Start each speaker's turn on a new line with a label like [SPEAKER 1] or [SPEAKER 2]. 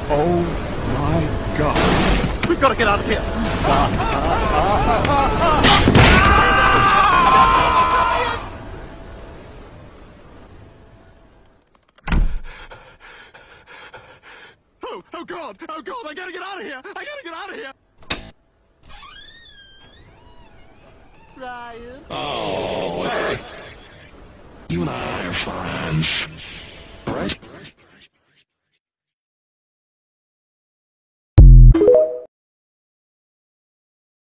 [SPEAKER 1] Oh my God.
[SPEAKER 2] We've got to get out of here. Oh God! Oh God! I gotta get out of here! I gotta get out of here! Ryan.
[SPEAKER 3] Oh, hey. You and I are friends.